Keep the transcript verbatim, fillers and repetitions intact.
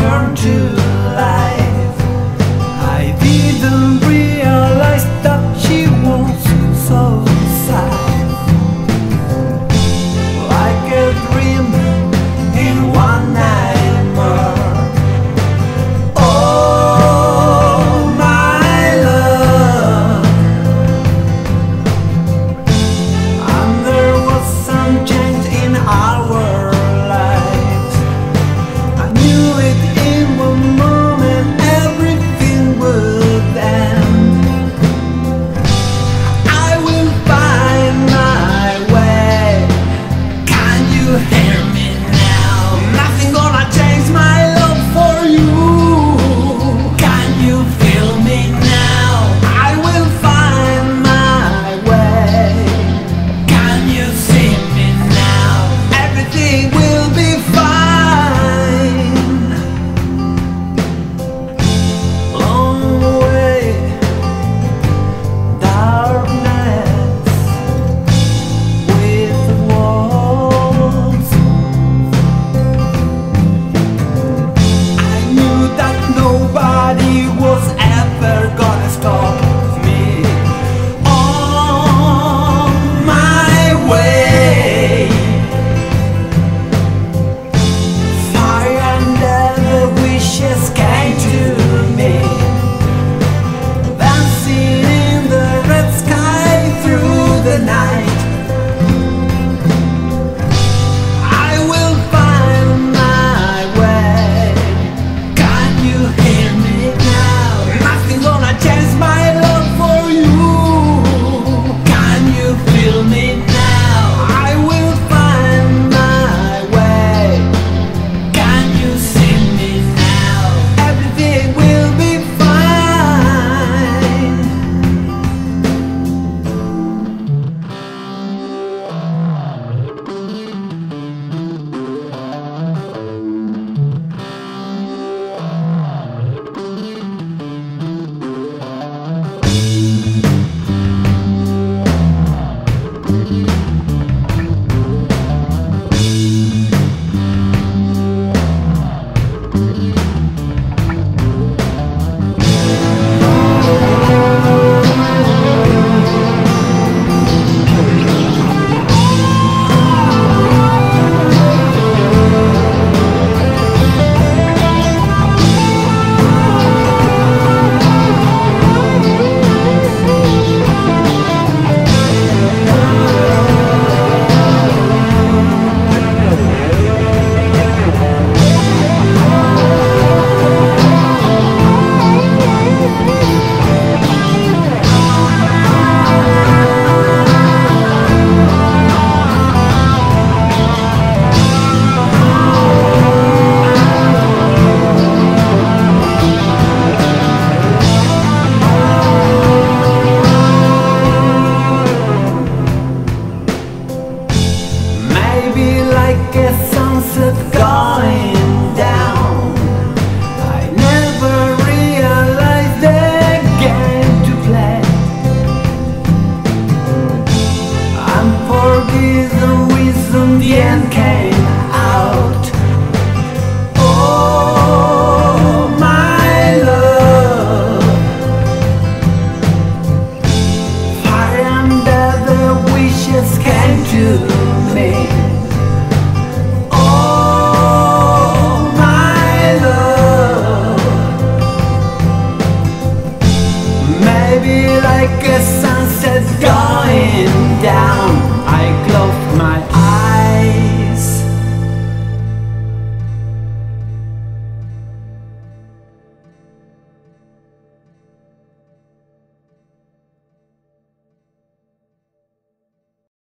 returned to life. I didn't realize that she was so sad, like a dream in one nightmare. Oh, my love, and there was some change in our lives. I knew it in one moment, everything would end. I will find my way. Can you hear me now? Nothing gonna change my love for you. Can you feel me now? I will find my way. Can you see me now? Everything will be fine. Long way, darkness with walls. I knew that nobody was ever gonna stop me on my way. Fire and other wishes came to me, dancing in the red sky through the night. I will find my way. Can you hear me now? Nothing gonna change my love for you. Can you feel me now? I will find my way. Can you see me now? Everything will be fine. Maybe like a sunset going down. I never realized the game to play. And for this reason the end came out. Oh, my love, fire and other wishes came to me. Maybe like a sunset going down, I